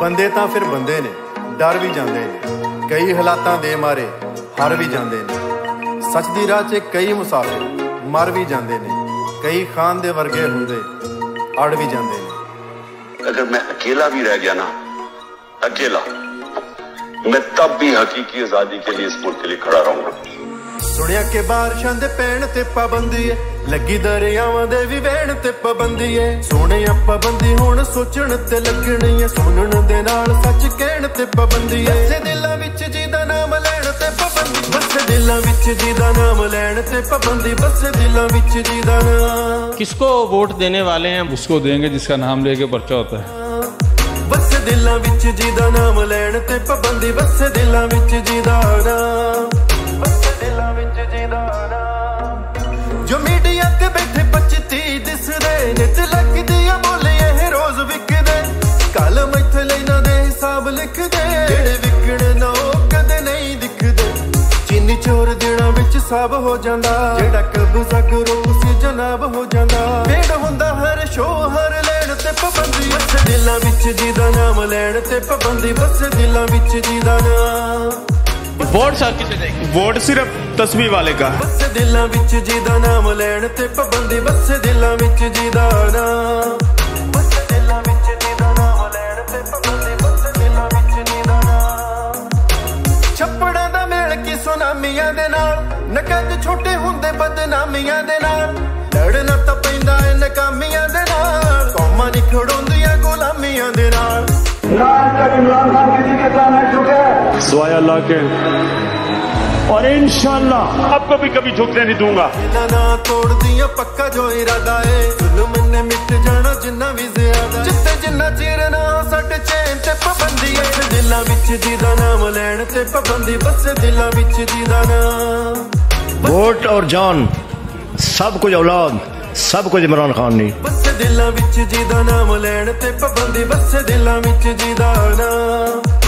बंदे तां फिर बंदे ने, डर भी जांदे ने, कई हालातां दे मारे हार भी जांदे ने। सच दी राह च कई मुसाफिर मर भी जांदे ने, कई खान दे वर्गे हुंदे अड़ भी जांदे ने। अगर मैं अकेला भी रह गया ना, अकेला, मैं तब भी हकीकी आजादी के लिए इस मुल्क के लिए खड़ा रहूंगा। सुनिया के बारिशां दे पैण ते पाबंदी है, लगी दरियावां दे भी वहण ते पाबंदी है। सोने पाबंदी हुण सोचण ते लगणी है, सुनण दे नाल सच कहण ते पाबंदी है। बसे दिलां विच जिहदा नाम लैण ते पाबंदी, बसे दिलां विच जिहदा नाम लैण ते पाबंदी, बसे दिलां विच जिहदा नाम। किसको वोट देने वाले हैं? उसको देंगे जिसका नाम लेके पर्चा होता है। बसे दिलां विच जिहदा नाम लैण ते पाबंदी, बसे दिलां विच जिहदा नाम, बसे दिलां विच जिहदा नाम। जो मीडिया ते बैठे 25-30 दिसदे ने ते लगदी आ बोले एह रोज विकदे, कलम इत्थे लेना दे हिसाब लिखदे, जेड़े विकणे ना ओह कदे नहीं दिखदे। चीनी चोर दिनां विच सब हो जांदा, जेड़ा कब्जा करो उसी जनाब हो जांदा। भेड़ हुंदा हर शो हर लैण ते पाबंदी, बसे दिलां विच जिहदा नाम लैण ते पाबंदी, बसे दिलां विच जिहदा नाम। वोट सर किसे देंगे? वोट सिर्फ तस्वीर वाले का। बसे दिलां विच जिहदा नाम लैण ते पाबंदी, बसे दिलां विच जिहदा नाम, बसे दिलां विच जिहदा नाम लैण ते पाबंदी, बसे दिलां विच जिहदा नाम। छप्पड़ां दा मेल की सुनामियां दे नाल, नकद छोटे हुंदे बदनामियां दे नाल, लड़ना तां पैंदा ऐ नकामियां दे नाल, कौमां नहीं खड़ोंदियां गुलामियां दे नाल। दुआ अल्लाह के, और इंशाअल्लाह आपको भी कभी झुकने नहीं दूंगा। ना तोड़ दिया पक्का जो इरादा है, जुल्म ने मिट जाना जिन्ना भी ज्यादा, जिते जिन्ना चिर ना साडे चैन ते पाबंदी है। बसे दिलां विच जिहदा नाम लैण ते पाबंदी, बसे दिलां विच जिहदा नाम। वोट और जान सब कुछ औलाद, सब कुछ इमरान खान ने। बसे दिलां विच जिहदा नाम लैण ते पाबंदी, बसे दिलां विच जिहदा नाम।